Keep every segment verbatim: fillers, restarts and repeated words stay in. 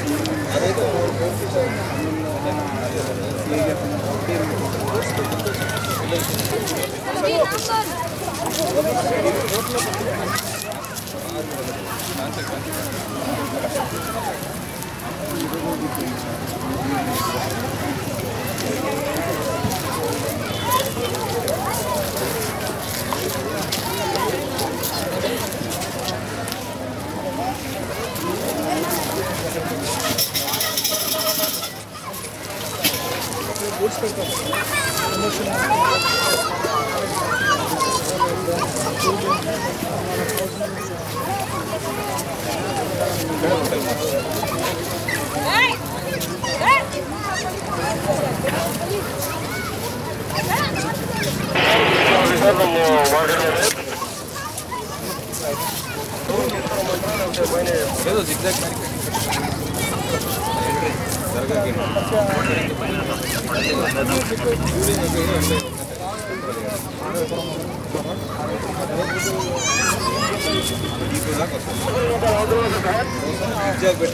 ఏదో zigzag జరగకి zigzag పెట్టి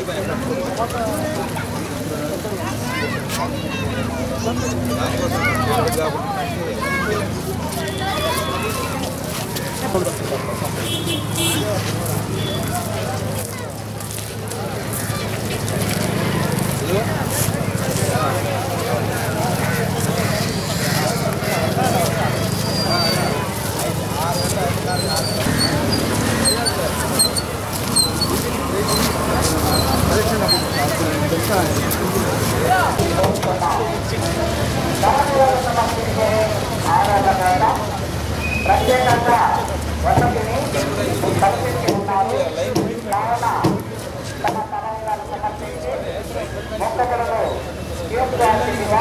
ప్రత్యేకంగా వసతిని కల్పించి ఉన్నారు. కావున తమ తలనీలాలు సమర్పించి మొక్కలను తీర్చిదిద్దిగా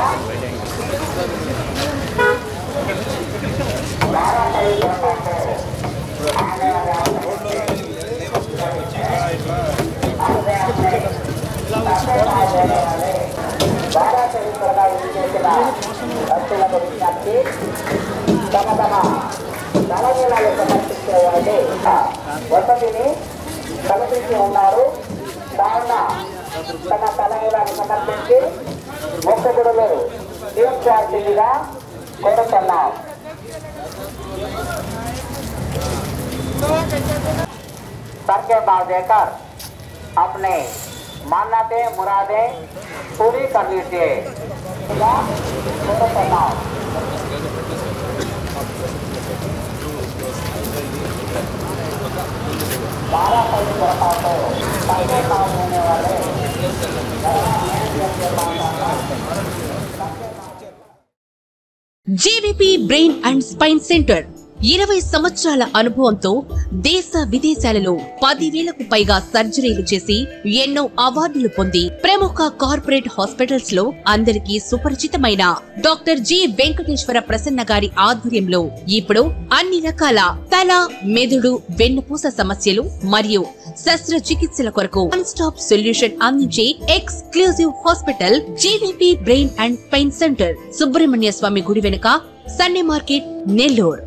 బారాచరిత్రగా ఇది చేసిన భక్తులకు విజ్ఞప్తి, తమ తమ తలనీలాలు సమర్పించే వారి వసతిని కల్పించి ఉన్నారు. కావున తమ తలనీలాలు సమర్పించి మొక్కుబడులు తీర్చాల్సిందిగా కోరుతున్నాం. सर के भाव देकर अपने मान्यते मुरादे पूरी कर लीजिए। बारह सही करता तो पहले काम होने वाले GVP brain and spine centre ఇరవై సంవత్సరాల అనుభవంతో దేశ విదేశాలలో పదివేలకు పైగా సర్జరీలు చేసి ఎన్నో అవార్డులు పొంది ప్రముఖ కార్పొరేట్ హాస్పిటల్స్ లో అందరికీ సుపరిచితమైన డాక్టర్ జి వెంకటేశ్వర ప్రసన్న గారి ఆధ్వర్యంలో ఇప్పుడు అన్ని రకాల తల, మెదడు, వెన్నుపూస సమస్యలు మరియు శస్త్రచికిత్సల కొరకు వన్ స్టాప్ సొల్యూషన్ అందించే exclusive hospital GVP brain and spine centre, Subrahmanya Swamy గుడి వెనుక, సండే మార్కెట్, నెల్లూరు.